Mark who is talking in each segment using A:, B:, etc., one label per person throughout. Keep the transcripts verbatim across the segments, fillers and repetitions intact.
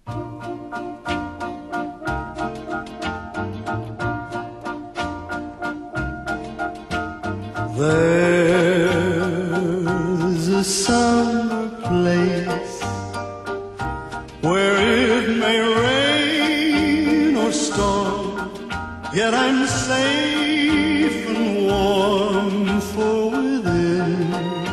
A: There's a summer place where it may rain or storm, yet I'm safe and warm, for within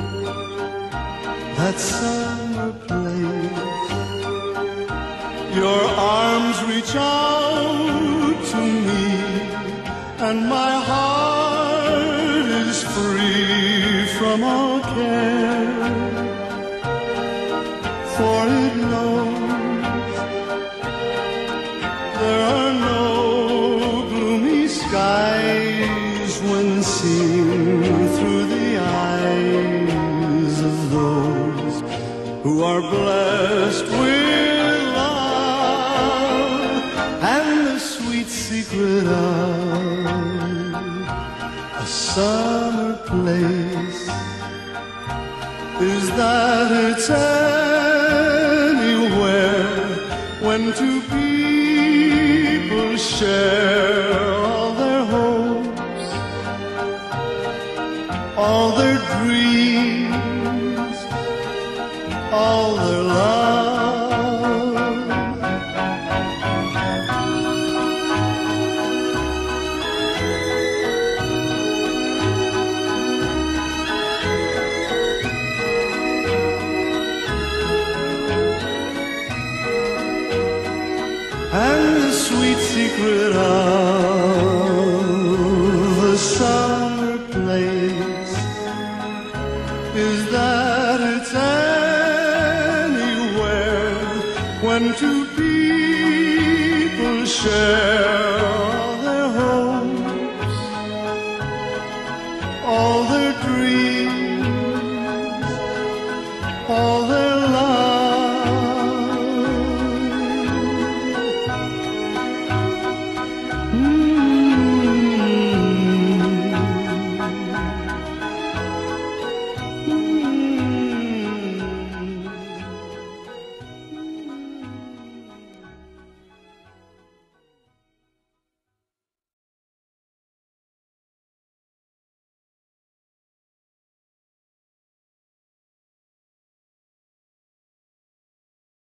A: that summer place your arms reach out to me, and my heart is free from all care, for it knows there are no gloomy skies when seen through the eyes of those who are blessed with love, and the sweet secret of a summer place is that it's anywhere when two people share all their hopes, all their dreams, all their love. And the sweet secret of a summer place is that it's anywhere when two people share all their hopes, all their dreams,